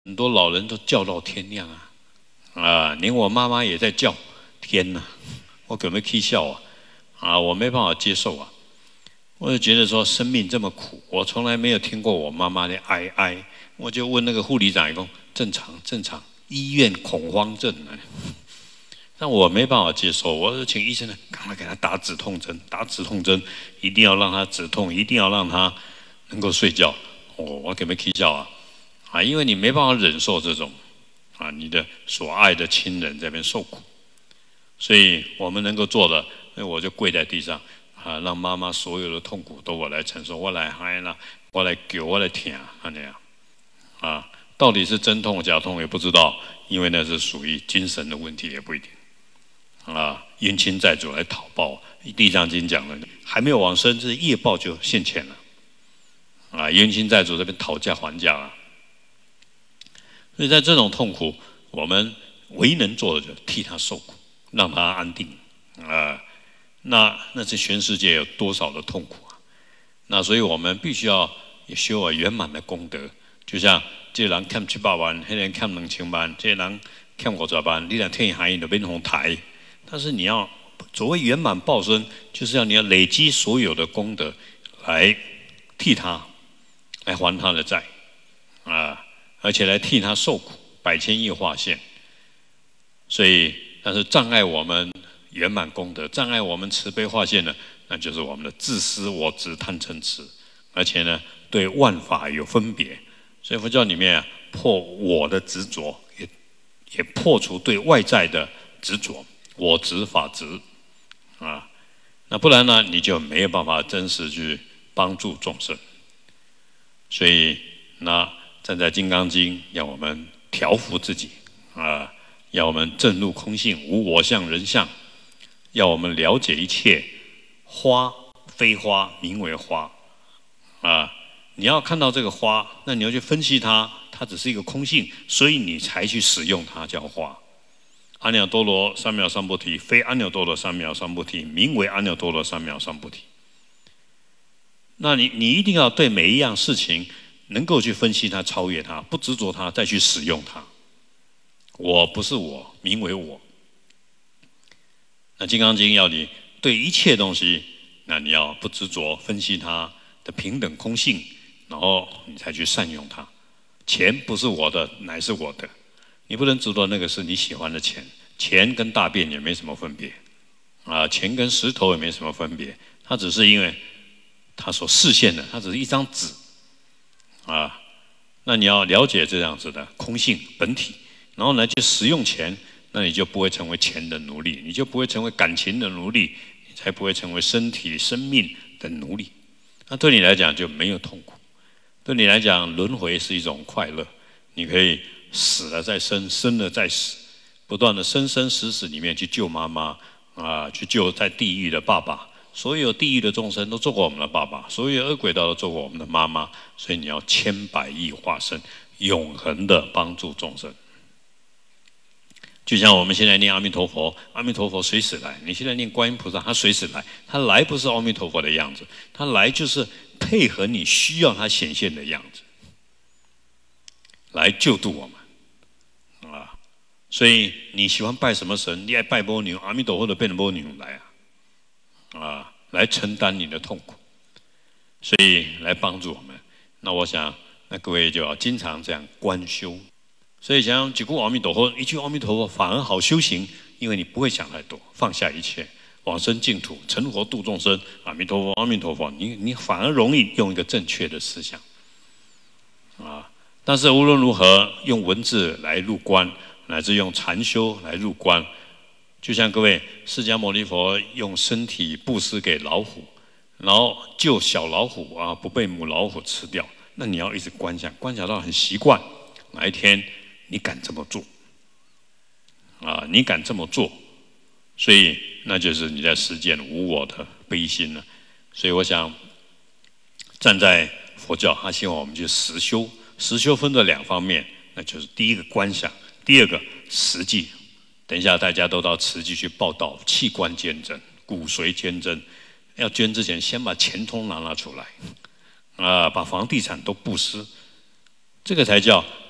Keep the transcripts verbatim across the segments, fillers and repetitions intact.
很多老人都叫到天亮啊，啊，连我妈妈也在叫，天哪，我可没气笑啊，啊，我没办法接受啊。我就觉得说生命这么苦，我从来没有听过我妈妈的哀哀。我就问那个护理长，说正常正常，医院恐慌症啊。但我没办法接受，我就请医生呢，赶快给他打止痛针，打止痛针，一定要让他止痛，一定要让他能够睡觉。哦，我可没气笑啊，啊，因为你没办法忍受这种啊，你的所爱的亲人在那边受苦，所以我们能够做的，那我就跪在地上。啊，让妈妈所有的痛苦都我来承受，我来嗨啦，我来救，我来听，那样啊，到底是真痛假痛也不知道，因为那是属于精神的问题，也不一定啊。冤亲债主来讨报，《地藏经》讲了，还没有往生，这业报就现前了啊。冤亲债主这边讨价还价啊，所以在这种痛苦，我们唯一能做的就是替他受苦，让他安定啊。那那这全世界有多少的痛苦啊？那所以我们必须要修啊圆满的功德。就像这人欠七百万，那人欠两千万，这人欠五十万，你来天海就变红台。但是你要所谓圆满报身，就是要你要累积所有的功德，来替他，来还他的债啊，而且来替他受苦，百千亿化现。所以，但是障碍我们圆满功德，障碍我们慈悲化现呢，那就是我们的自私我执贪嗔痴，而且呢，对万法有分别。所以佛教里面啊，破我的执着，也也破除对外在的执着，我执法执啊。那不然呢，你就没有办法真实去帮助众生。所以，那站在《金刚经》，要我们调伏自己啊，要我们证入空性，无我相、人相。要我们了解一切花非花，名为花啊！你要看到这个花，那你要去分析它，它只是一个空性，所以你才去使用它叫花。阿耨多罗三藐三菩提，非阿耨多罗三藐三菩提，名为阿耨多罗三藐三菩提。那你你一定要对每一样事情能够去分析它、超越它，不执着它，再去使用它。我不是我，名为我。那《金刚经》要你对一切东西，那你要不执着，分析它的平等空性，然后你才去善用它。钱不是我的，乃是我的，你不能执着那个是你喜欢的钱。钱跟大便也没什么分别，啊，钱跟石头也没什么分别，它只是因为它所示现的，它只是一张纸，啊，那你要了解这样子的空性本体，然后呢去使用钱。那你就不会成为钱的奴隶，你就不会成为感情的奴隶，你才不会成为身体生命的奴隶。那对你来讲就没有痛苦，对你来讲轮回是一种快乐，你可以死了再生，生了再死，不断的生生死死里面去救妈妈啊，去救在地狱的爸爸。所有地狱的众生都做过我们的爸爸，所有恶鬼道都做过我们的妈妈，所以你要千百亿化身，永恒的帮助众生。就像我们现在念阿弥陀佛，阿弥陀佛随时来。你现在念观音菩萨，他随时来。他来不是阿弥陀佛的样子，他来就是配合你需要他显现的样子，来救度我们啊！所以你喜欢拜什么神？你爱拜波牛，阿弥陀佛的变成波牛来啊！啊，来承担你的痛苦，所以来帮助我们。那我想，那各位就要经常这样观修。所以讲几句阿弥陀佛，一句阿弥陀佛反而好修行，因为你不会想太多，放下一切，往生净土，成佛度众生。阿弥陀佛，阿弥陀佛，你你反而容易用一个正确的思想啊。但是无论如何，用文字来入观，乃至用禅修来入观，就像各位释迦牟尼佛用身体布施给老虎，然后救小老虎啊，不被母老虎吃掉。那你要一直观想，观想到很习惯，哪一天你敢这么做啊？你敢这么做，所以那就是你在实践无我的悲心了。所以我想，站在佛教，他希望我们去实修。实修分了两方面，那就是第一个观想，第二个实际。等一下大家都到慈济去报道器官捐赠、骨髓捐赠。要捐之前，先把钱通拿拿出来，啊，把房地产都布施，这个才叫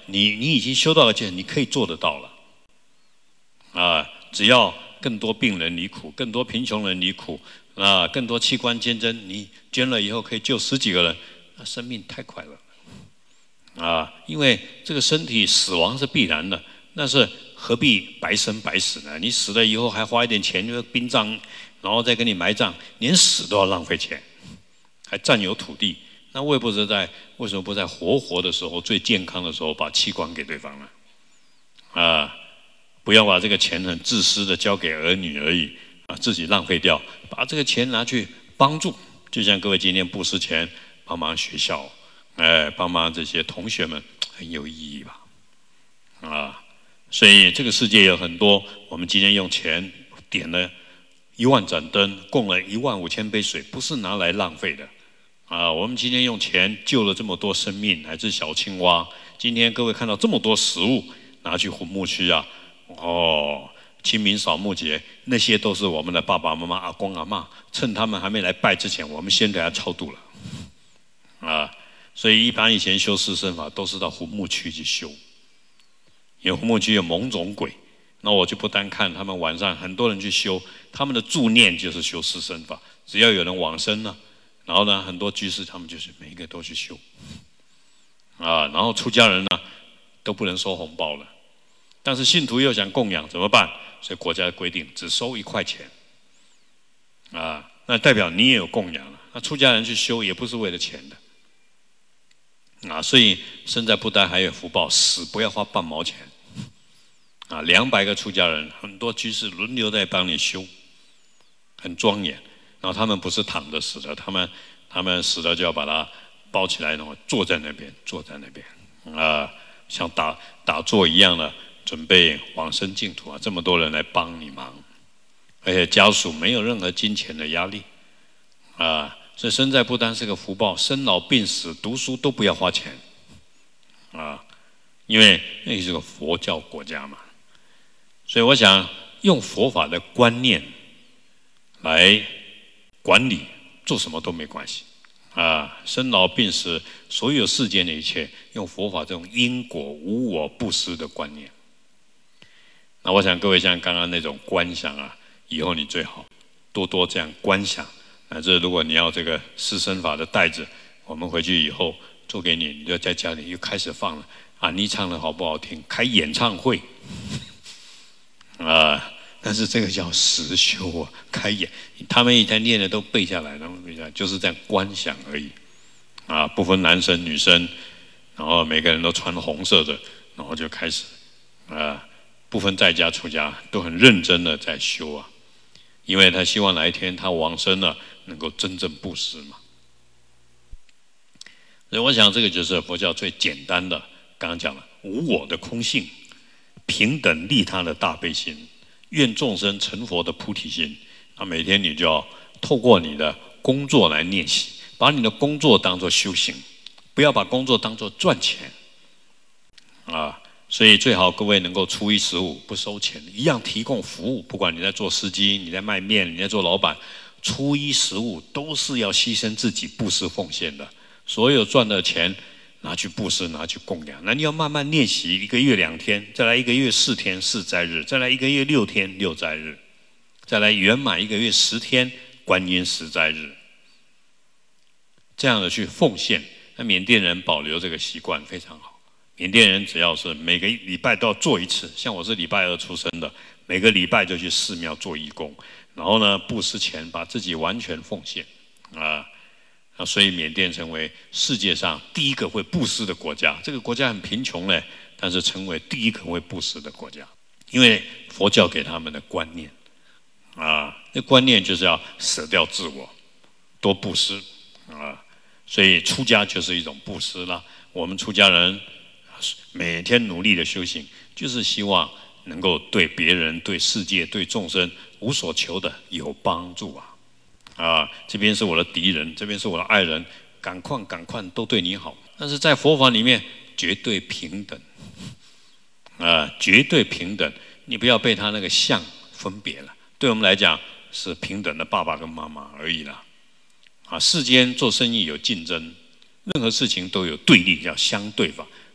你你已经修到了这，你可以做得到了。啊，只要更多病人离苦，更多贫穷人离苦，啊，更多器官捐赠，你捐了以后可以救十几个人，那生命太快乐了。啊，因为这个身体死亡是必然的，那是何必白生白死呢？你死了以后还花一点钱就殡葬，然后再给你埋葬，连死都要浪费钱，还占有土地。那为不是在为什么不在活活的时候、最健康的时候把器官给对方呢？啊，不要把这个钱很自私的交给儿女而已啊，自己浪费掉，把这个钱拿去帮助。就像各位今天布施钱帮忙学校，哎，帮忙这些同学们，很有意义吧？啊，所以这个世界有很多，我们今天用钱点了一万盏灯，供了一万五千杯水，不是拿来浪费的。啊，我们今天用钱救了这么多生命，乃至小青蛙。今天各位看到这么多食物拿去坟墓区啊，哦，清明扫墓节，那些都是我们的爸爸妈妈、阿公阿嬷，趁他们还没来拜之前，我们先给他超度了。啊，所以一般以前修四圣法都是到坟墓区去修，因为坟墓区有某种鬼。那我就不单看他们晚上很多人去修，他们的助念就是修四圣法，只要有人往生了。然后呢，很多居士他们就是每一个都去修，啊，然后出家人呢都不能收红包了，但是信徒又想供养怎么办？所以国家规定只收一块钱，啊，那代表你也有供养了。那出家人去修也不是为了钱的，啊，所以生在不丹还有福报，死不要花半毛钱，啊，两百个出家人，很多居士轮流在帮你修，很庄严。然后他们不是躺着死的，他们他们死了就要把它包起来，然后坐在那边，坐在那边啊、呃，像打打坐一样的，准备往生净土啊！这么多人来帮你忙，而且家属没有任何金钱的压力啊、呃，所以生在不单是个福报，生老病死、读书都不要花钱啊、呃，因为那是个佛教国家嘛，所以我想用佛法的观念来管理，做什么都没关系啊！生老病死，所有世间的一切，用佛法这种因果无我不施的观念。那我想各位像刚刚那种观想啊，以后你最好多多这样观想。乃至如果你要这个施身法的袋子，我们回去以后做给你，你就在家里又开始放了啊！你唱的好不好听？开演唱会啊！但是这个叫实修啊，开眼，他们以前念的都背下来，然后背下来，就是在观想而已，啊，不分男生女生，然后每个人都穿红色的，然后就开始，啊，不分在家出家，都很认真的在修啊，因为他希望哪一天他往生了，能够真正布施嘛。所以我想这个就是佛教最简单的，刚刚讲了无我的空性，平等利他的大悲心。愿众生成佛的菩提心，那每天你就要透过你的工作来练习，把你的工作当作修行，不要把工作当作赚钱啊！所以最好各位能够初一十五不收钱，一样提供服务。不管你在做司机，你在卖面，你在做老板，初一十五都是要牺牲自己布施奉献的。所有赚的钱拿去布施，拿去供养。那你要慢慢练习，一个月两天，再来一个月四天四斋日，再来一个月六天六斋日，再来圆满一个月十天观音十斋日，这样的去奉献。那缅甸人保留这个习惯非常好。缅甸人只要是每个礼拜都要做一次，像我是礼拜二出生的，每个礼拜就去寺庙做义工，然后呢布施前把自己完全奉献啊。啊，所以缅甸成为世界上第一个会布施的国家。这个国家很贫穷嘞，但是成为第一个会布施的国家，因为佛教给他们的观念啊，那观念就是要舍掉自我，多布施啊。所以出家就是一种布施啦。我们出家人每天努力的修行，就是希望能够对别人、对世界、对众生无所求的有帮助啊。啊，这边是我的敌人，这边是我的爱人，赶快赶快都对你好。但是在佛法里面绝对平等，啊，绝对平等，你不要被他那个相分别了。对我们来讲是平等的爸爸跟妈妈而已啦。啊，世间做生意有竞争，任何事情都有对立，叫相对法。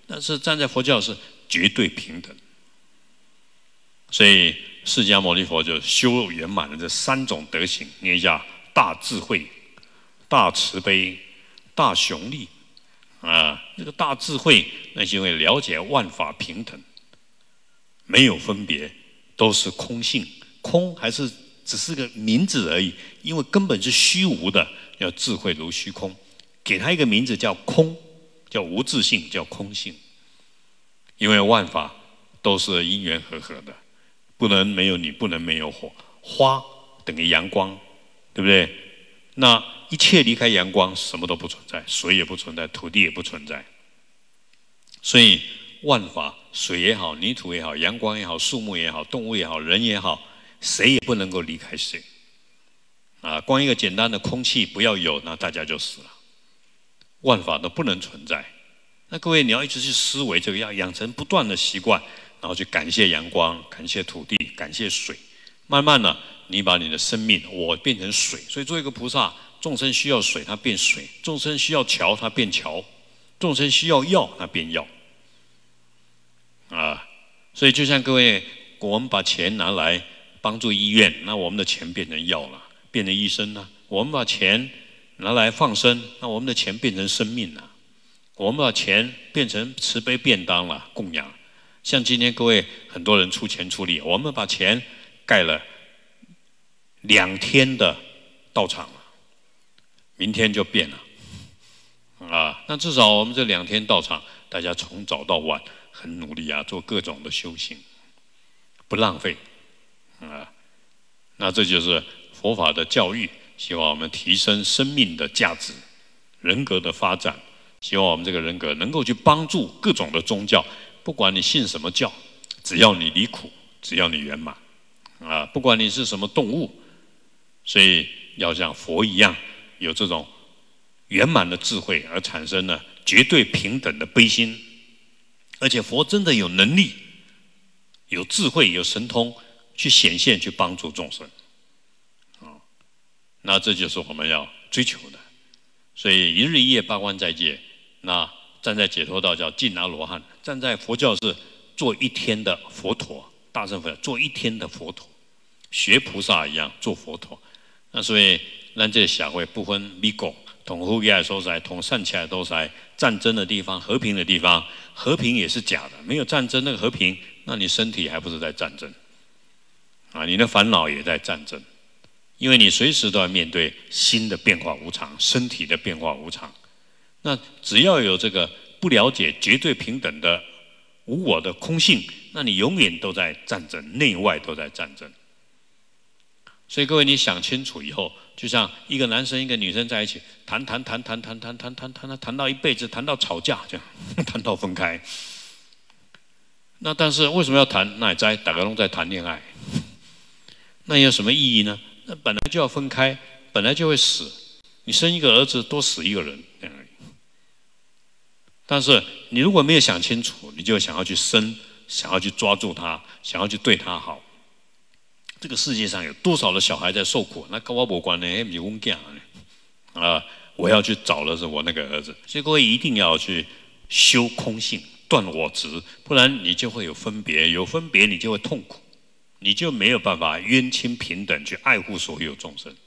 但是站在佛教是绝对平等。所以释迦牟尼佛就修圆满了这三种德行，念一下：大智慧、大慈悲、大雄力。啊，这个大智慧，那是因为了解万法平等，没有分别，都是空性。空还是只是个名字而已，因为根本是虚无的，叫智慧如虚空。给它一个名字叫空，叫无自性，叫空性。因为万法都是因缘和合的，不能没有你，不能没有火。花等于阳光，对不对？那一切离开阳光，什么都不存在，水也不存在，土地也不存在。所以万法，水也好，泥土也好，阳光也好，树木也好，动物也好，人也好，谁也不能够离开谁。啊，光一个简单的空气不要有，那大家就死了。万法都不能存在。那各位，你要一直去思维这个，要养成不断的习惯，然后去感谢阳光，感谢土地，感谢水。慢慢的，你把你的生命，我变成水。所以做一个菩萨，众生需要水，它变水；众生需要桥，它变桥；众生需要药，它变药。啊，所以就像各位，我们把钱拿来帮助医院，那我们的钱变成药了，变成医生了；我们把钱拿来放生，那我们的钱变成生命了；我们把钱变成慈悲便当了，供养。像今天各位很多人出钱出力，我们把钱盖了两天的道场了，明天就变了啊！那至少我们这两天道场，大家从早到晚很努力啊，做各种的修行，不浪费啊。那这就是佛法的教育，希望我们提升生命的价值、人格的发展，希望我们这个人格能够去帮助各种的宗教，不管你信什么教，只要你离苦，只要你圆满啊，不管你是什么动物。所以要像佛一样，有这种圆满的智慧，而产生了绝对平等的悲心。而且佛真的有能力、有智慧、有神通，去显现、去帮助众生。啊，那这就是我们要追求的。所以一日一夜八关斋戒，那站在解脱道叫进阿罗汉，站在佛教是做一天的佛陀，大乘佛教做一天的佛陀，学菩萨一样做佛陀。那所以咱这社会不分美国，同富裕的所在，同善起来都在战争的地方，和平的地方，和平也是假的，没有战争那个和平，那你身体还不是在战争啊？你的烦恼也在战争，因为你随时都要面对心的变化无常，身体的变化无常。那只要有这个不了解绝对平等的无我的空性，那你永远都在战争，内外都在战争。所以各位，你想清楚以后，就像一个男生一个女生在一起谈谈谈谈谈谈谈谈谈谈到一辈子，谈到吵架，这样谈到分开。那但是为什么要谈？那也在大家都在谈恋爱，那有什么意义呢？那本来就要分开，本来就会死。你生一个儿子，多死一个人这样而已。但是你如果没有想清楚，你就想要去生，想要去抓住他，想要去对他好。这个世界上有多少的小孩在受苦？那跟我无关呢，那不是我囝呢啊！我要去找的是我那个儿子。所以各位一定要去修空性，断我执，不然你就会有分别，有分别你就会痛苦，你就没有办法冤亲平等去爱护所有众生。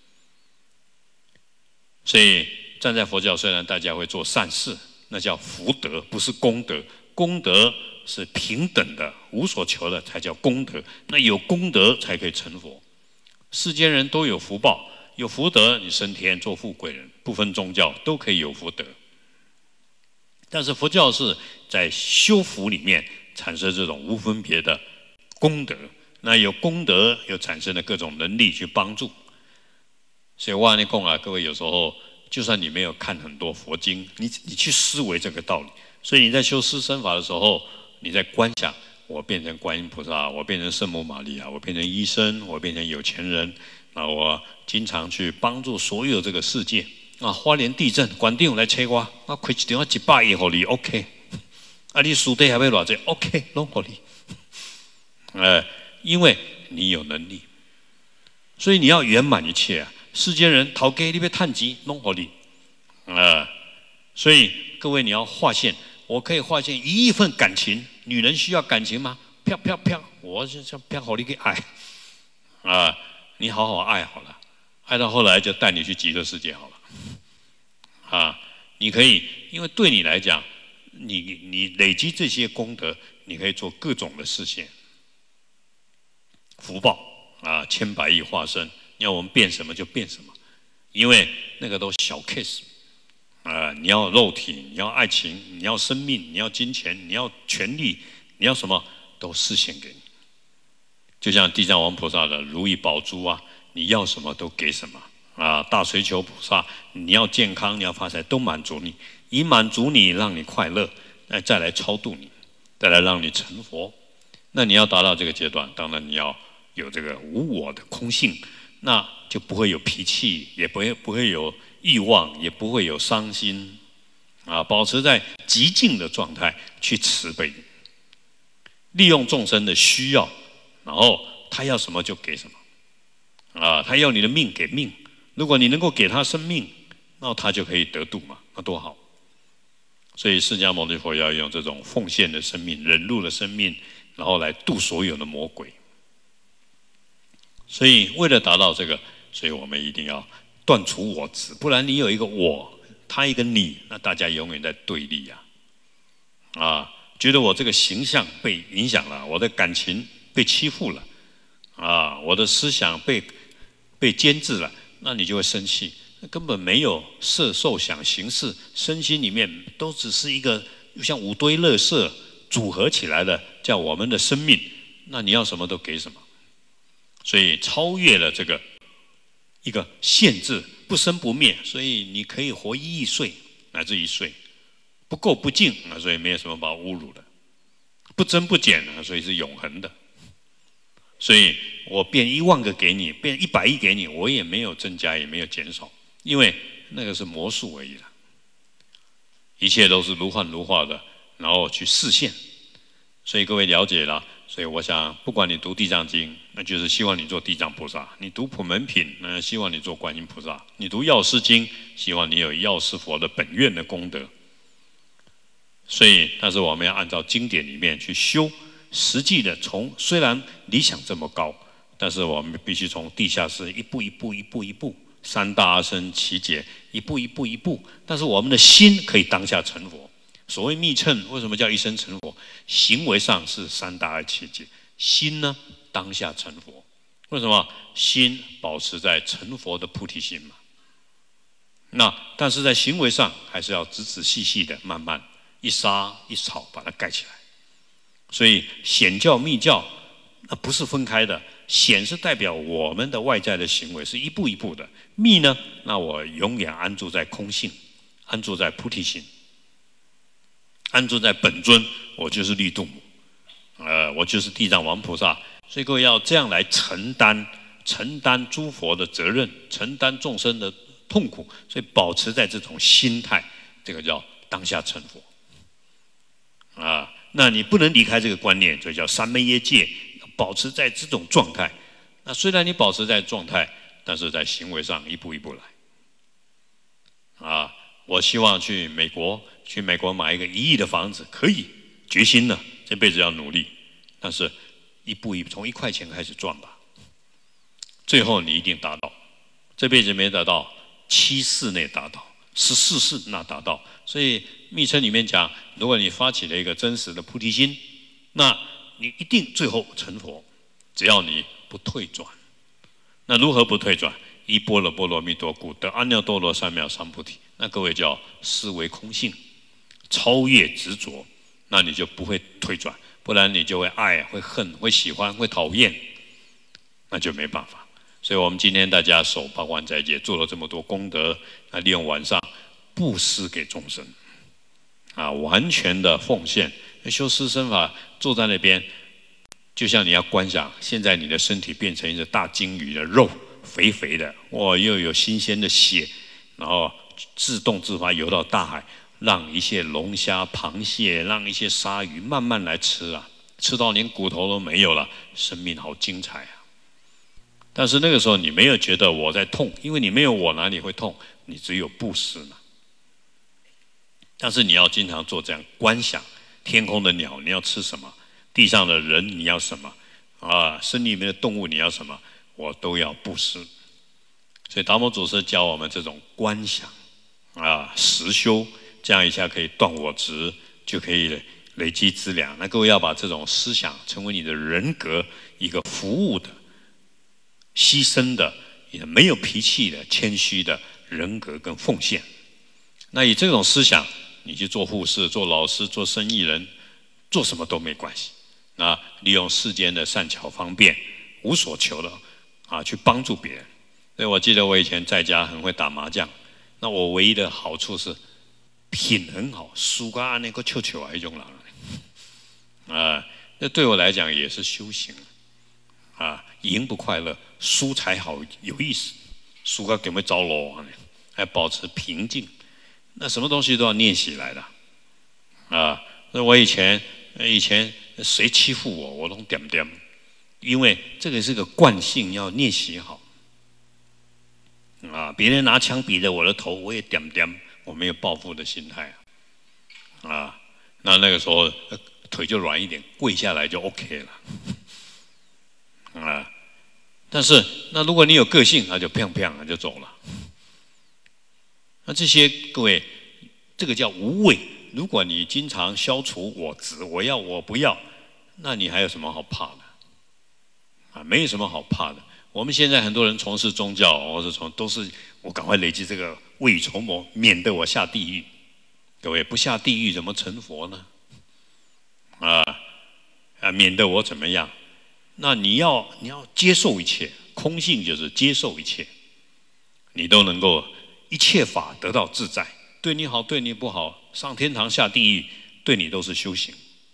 所以站在佛教，虽然大家会做善事，那叫福德，不是功德。功德是平等的，无所求的才叫功德。那有功德才可以成佛。世间人都有福报，有福德，你升天做富贵人，不分宗教都可以有福德。但是佛教是在修福里面产生这种无分别的功德，那有功德又产生了各种能力去帮助。所以我跟你讲啊，各位有时候就算你没有看很多佛经，你你去思维这个道理。所以你在修施身法的时候，你在观想，我变成观音菩萨，我变成圣母玛利亚，我变成医生，我变成有钱人，那我经常去帮助所有这个世界啊。花莲地震，馆长来找我，我开一电话一百亿给你 ，OK。啊，你输底还要偌济 ，OK， 拢给你。呃，因为你有能力，所以你要圆满一切啊。世间人讨给你要趁钱，拢给你。呃，所以各位你要划线。 我可以化现一亿份感情。女人需要感情吗？啪啪啪，我就像啪好你给爱啊！你好好爱好了，爱到后来就带你去极乐世界好了啊！你可以，因为对你来讲，你你累积这些功德，你可以做各种的事情。福报啊，千百亿化身，要我们变什么就变什么，因为那个都小 case 啊！你要肉体，你要爱情，你要生命，你要金钱，你要权力，你要什么都示现给你。就像地藏王菩萨的如意宝珠啊，你要什么都给什么啊！大水球菩萨，你要健康，你要发财，都满足你，以满足你，让你快乐，那再来超度你，再来让你成佛。那你要达到这个阶段，当然你要有这个无我的空性，那就不会有脾气，也不会不会有欲望，也不会有伤心啊！保持在极静的状态去慈悲，利用众生的需要。然后他要什么就给什么，啊，他要你的命给命，如果你能够给他生命，那他就可以得度嘛，那多好。所以释迦牟尼佛要用这种奉献的生命、忍辱的生命，然后来度所有的魔鬼。所以为了达到这个，所以我们一定要断除我执，不然你有一个我，他一个你，那大家永远在对立呀，啊，啊，觉得我这个形象被影响了，我的感情被欺负了，啊，我的思想被被监制了，那你就会生气。根本没有色受想行识，身心里面都只是一个像五堆垃圾组合起来的，叫我们的生命。那你要什么都给什么，所以超越了这个一个限制，不生不灭，所以你可以活一亿岁乃至一岁，不垢不净啊，所以没有什么把我侮辱的，不增不减啊，所以是永恒的。所以我变一万个给你，变一百亿给你，我也没有增加，也没有减少，因为那个是魔术而已了。一切都是如幻如化的，然后去示现。所以各位了解了，所以我想，不管你读地藏经，那就是希望你做地藏菩萨；你读普门品，那希望你做观音菩萨；你读药师经，希望你有药师佛的本愿的功德。所以，但是我们要按照经典里面去修。实际的从虽然理想这么高，但是我们必须从地下室一步一步一步一步，三大阿僧祇劫，一步一步一步。但是我们的心可以当下成佛。所谓密乘，为什么叫一生成佛？行为上是三大阿僧祇劫，心呢当下成佛。为什么？心保持在成佛的菩提心嘛。那但是在行为上还是要仔仔细细的，慢慢一沙一草把它盖起来。所以显教密教那不是分开的，显是代表我们的外在的行为是一步一步的，密呢，那我永远安住在空性，安住在菩提心，安住在本尊，我就是利度母，呃，我就是地藏王菩萨。所以各位要这样来承担承担诸佛的责任，承担众生的痛苦，所以保持在这种心态，这个叫当下成佛啊。那你不能离开这个观念，所以叫三昧耶戒，保持在这种状态。那虽然你保持在状态，但是在行为上一步一步来。啊，我希望去美国，去美国买一个一亿的房子，可以，决心了，这辈子要努力，但是一步一步从一块钱开始赚吧，最后你一定达到。这辈子没达到，七世内达到，十四世那达到。所以密乘里面讲，如果你发起了一个真实的菩提心，那你一定最后成佛，只要你不退转。那如何不退转？依般若波罗蜜多故，得阿耨多罗三藐三菩提。那各位叫思维空性，超越执着，那你就不会退转，不然你就会爱、会恨、会喜欢、会讨厌，那就没办法。所以我们今天大家守八关斋戒，做了这么多功德，那利用晚上布施给众生，啊，完全的奉献。修施身法，坐在那边，就像你要观想，现在你的身体变成一个大鲸鱼的肉，肥肥的，哇，又有新鲜的血，然后自动自发游到大海，让一些龙虾、螃蟹，让一些鲨鱼慢慢来吃啊，吃到连骨头都没有了，生命好精彩啊！但是那个时候你没有觉得我在痛，因为你没有我哪里会痛？你只有布施嘛。 但是你要经常做这样观想：天空的鸟你要吃什么？地上的人你要什么？啊，森林里面的动物你要什么？我都要布施。所以达摩祖师教我们这种观想啊，实修，这样一下可以断我执，就可以累积资粮。那各位要把这种思想成为你的人格，一个服务的、牺牲的、也没有脾气的、谦虚的人格跟奉献。那以这种思想，你去做护士、做老师、做生意人，做什么都没关系。那利用世间的善巧方便，无所求的啊，去帮助别人。所以我记得我以前在家很会打麻将，那我唯一的好处是品很好，输个按那个球球啊一种人啊，那对我来讲也是修行啊。赢不快乐，输才好有意思。输个给没着落，还保持平静。那什么东西都要练习来的啊。那我以前以前谁欺负我，我都点点，因为这个是个惯性，要练习好。啊，别人拿枪比着我的头，我也点点，我没有报复的心态啊。啊，那那个时候腿就软一点，跪下来就 OK 了。啊，但是那如果你有个性，那就砰砰就走了。那这些各位，这个叫无畏。如果你经常消除我执，我要我不要，那你还有什么好怕的？啊，没有什么好怕的。我们现在很多人从事宗教，或者从都是我赶快累积这个未雨绸缪，免得我下地狱。各位不下地狱怎么成佛呢？啊啊，免得我怎么样？那你要你要接受一切，空性就是接受一切，你都能够一切法得到自在，对你好对你不好，上天堂下地狱，对你都是修行。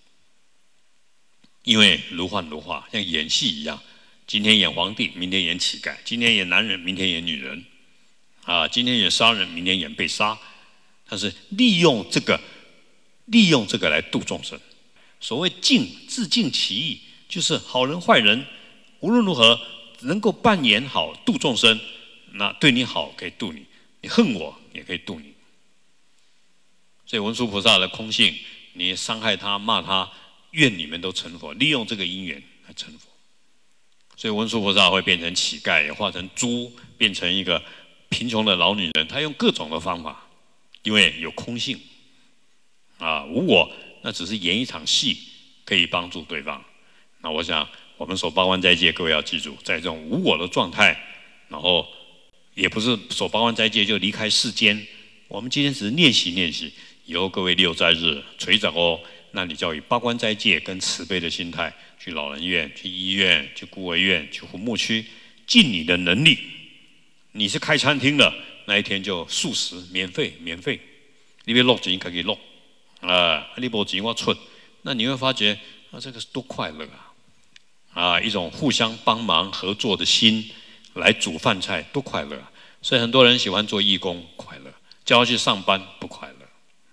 因为如幻如化，像演戏一样。今天演皇帝，明天演乞丐；今天演男人，明天演女人，啊，今天演杀人，明天演被杀。但是利用这个，利用这个来度众生。所谓尽，自尽其意，就是好人坏人，无论如何能够扮演好度众生，那对你好可以度你，你恨我也可以度你。所以文殊菩萨的空性，你伤害他、骂他，愿你们都成佛，利用这个因缘来成佛。所以文殊菩萨会变成乞丐，也化成猪，变成一个贫穷的老女人。他用各种的方法，因为有空性啊，无我，那只是演一场戏，可以帮助对方。那我想，我们守八关斋戒，各位要记住，在这种无我的状态，然后也不是守八关斋戒就离开世间。我们今天只是练习练习，以后各位六斋日垂掌哦，那你就要以八关斋戒跟慈悲的心态。去老人院、去医院、去孤儿院、去护牧区，尽你的能力。你是开餐厅的，那一天就素食免费，免费。你别落钱可以落啊，你没钱我出。那你会发觉啊，这个多快乐啊！啊，一种互相帮忙合作的心来煮饭菜，多快乐啊！所以很多人喜欢做义工，快乐；叫他去上班，不快乐。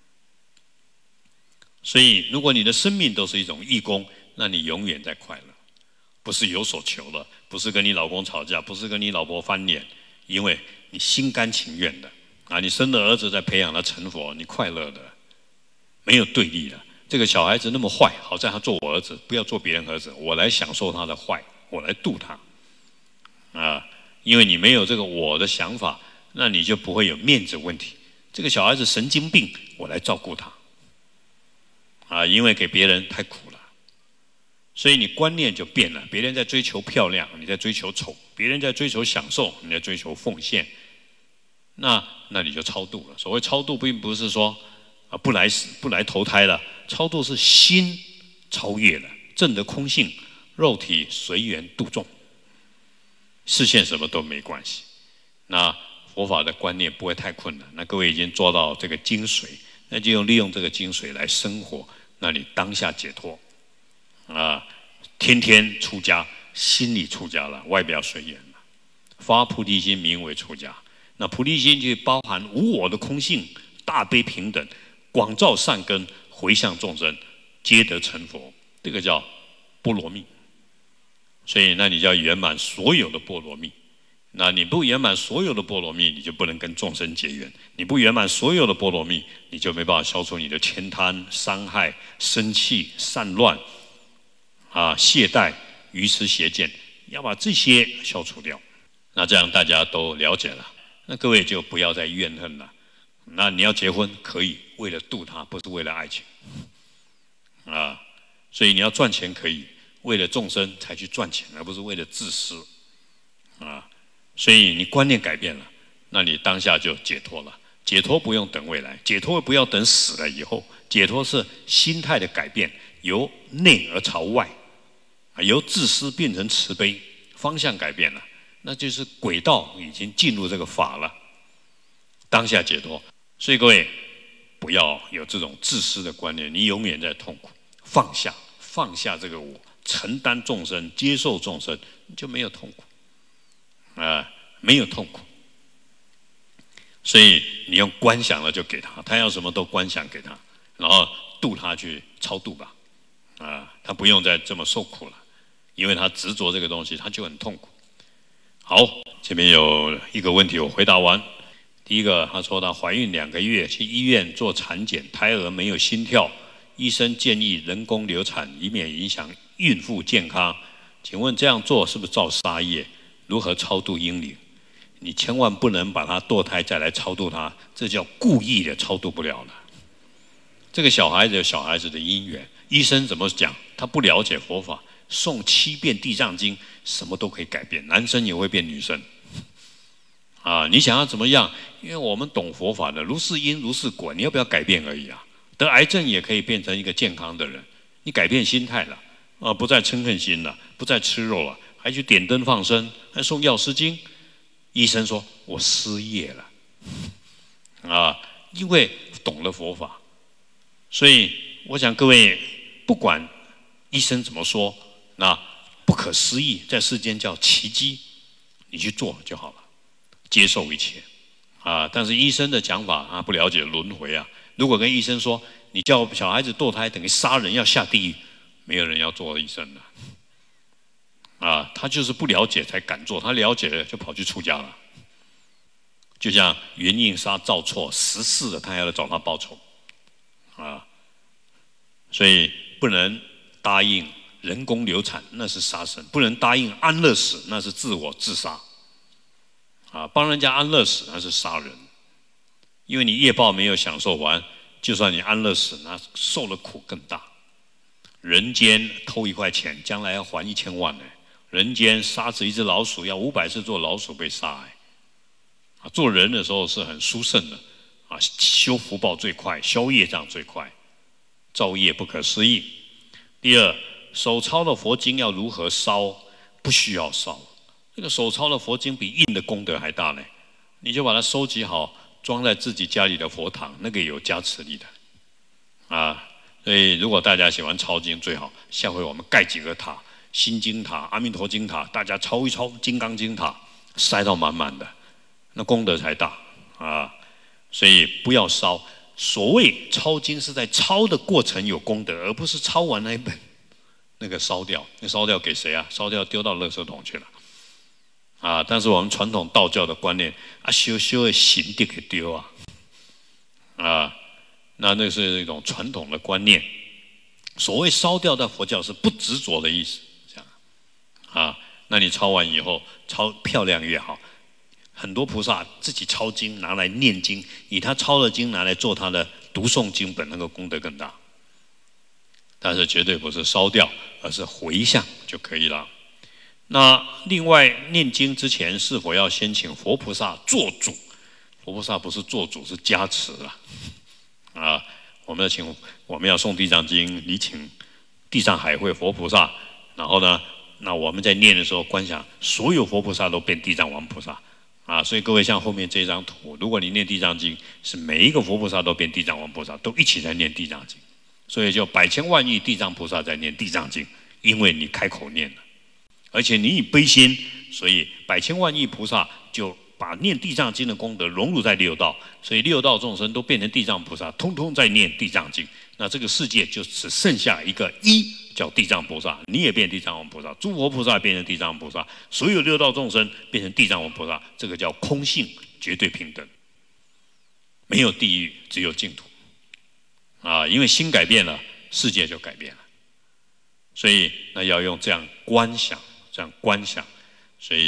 所以，如果你的生命都是一种义工，那你永远在快乐，不是有所求了，不是跟你老公吵架，不是跟你老婆翻脸，因为你心甘情愿的啊，你生了儿子在培养他成佛，你快乐的，没有对立的。这个小孩子那么坏，好在他做我儿子，不要做别人儿子，我来享受他的坏，我来度他啊，因为你没有这个我的想法，那你就不会有面子问题。这个小孩子神经病，我来照顾他啊，因为给别人太苦了。所以你观念就变了，别人在追求漂亮，你在追求丑；别人在追求享受，你在追求奉献。那那你就超度了。所谓超度，并不是说啊不来死、不来投胎了，超度是心超越了，证得空性，肉体随缘度众，视线什么都没关系。那佛法的观念不会太困难。那各位已经做到这个精髓，那就用利用这个精髓来生活，那你当下解脱。啊，天天出家，心里出家了，外表随缘了，发菩提心，名为出家。那菩提心就包含无我的空性，大悲平等，广造善根，回向众生，皆得成佛。这个叫波罗蜜。所以，那你就要圆满所有的波罗蜜那你不圆满所有的波罗蜜，你就不能跟众生结缘；你不圆满所有的波罗蜜，你就没办法消除你的悭贪、伤害、生气、散乱、啊懈怠、愚痴、邪见，要把这些消除掉。那这样大家都了解了，那各位就不要再怨恨了。那你要结婚可以，为了度他，不是为了爱情啊。所以你要赚钱可以，为了众生才去赚钱，而不是为了自私啊。所以你观念改变了，那你当下就解脱了。解脱不用等未来，解脱不要等死了以后，解脱是心态的改变，由内而朝外，由自私变成慈悲，方向改变了，那就是轨道已经进入这个法了，当下解脱。所以各位不要有这种自私的观念，你永远在痛苦。放下，放下这个我，承担众生，接受众生，你就没有痛苦。啊，没有痛苦，所以你用观想了就给他，他要什么都观想给他，然后度他去超度吧，啊，他不用再这么受苦了，因为他执着这个东西，他就很痛苦。好，这边有一个问题我回答完。第一个，他说她怀孕两个月，去医院做产检，胎儿没有心跳，医生建议人工流产，以免影响孕妇健康。请问这样做是不是造杀业？如何超度婴灵？你千万不能把他堕胎再来超度他，这叫故意的超度不了了。这个小孩子有小孩子的因缘，医生怎么讲？他不了解佛法，诵七遍地藏经，什么都可以改变，男生也会变女生。啊，你想要怎么样？因为我们懂佛法的，如是因如是果，你要不要改变而已啊？得癌症也可以变成一个健康的人，你改变心态了，啊，不再嗔恨心了，不再吃肉了。还去点灯放生，还送药师经。医生说：“我失业了。”啊，因为懂了佛法，所以我想各位不管医生怎么说，那不可思议，在世间叫奇迹，你去做就好了，接受一切啊。但是医生的讲法啊，不了解轮回啊。如果跟医生说你叫小孩子堕胎等于杀人要下地狱，没有人要做医生的。啊，他就是不了解才敢做，他了解了就跑去出家了。就像袁应杀赵错十四了，他还要找他报仇，啊，所以不能答应人工流产，那是杀生；不能答应安乐死，那是自我自杀。啊，帮人家安乐死那是杀人，因为你业报没有享受完，就算你安乐死，那受了苦更大。人间偷一块钱，将来要还一千万呢。人间杀死一只老鼠，要五百次做老鼠被杀哎。啊，做人的时候是很殊胜的，啊，修福报最快，消业障最快，造业不可思议。第二，手抄的佛经要如何烧？不需要烧，这个手抄的佛经比印的功德还大呢。你就把它收集好，装在自己家里的佛堂，那个有加持力的，啊。所以，如果大家喜欢抄经，最好下回我们盖几个塔。心经塔、阿弥陀经塔，大家抄一抄，金刚经塔塞到满满的，那功德才大啊！所以不要烧。所谓抄经是在抄的过程有功德，而不是抄完那一本那个烧掉。那烧掉给谁啊？烧掉丢到垃圾桶去了啊！但是我们传统道教的观念啊，修修的行地给丢啊啊！那那是一种传统的观念。所谓烧掉的佛教是不执着的意思。啊，那你抄完以后，抄漂亮越好。很多菩萨自己抄经拿来念经，以他抄的经拿来做他的读诵经本，那个功德更大。但是绝对不是烧掉，而是回向就可以了。那另外念经之前，是否要先请佛菩萨做主？佛菩萨不是做主，是加持啊。啊，我们要请，我们要诵地藏经，你请地藏海会佛菩萨，然后呢？那我们在念的时候，观想所有佛菩萨都变地藏王菩萨啊！所以各位像后面这张图，如果你念地藏经，是每一个佛菩萨都变地藏王菩萨，都一起在念地藏经，所以就百千万亿地藏菩萨在念地藏经，因为你开口念了，而且你以悲心，所以百千万亿菩萨就把念地藏经的功德融入在六道，所以六道众生都变成地藏菩萨，通通在念地藏经。那这个世界就只剩下一个一叫地藏菩萨，你也变地藏王菩萨，诸佛菩萨变成地藏王菩萨，所有六道众生变成地藏王菩萨，这个叫空性绝对平等，没有地狱，只有净土啊！因为心改变了，世界就改变了，所以那要用这样观想，这样观想，所以。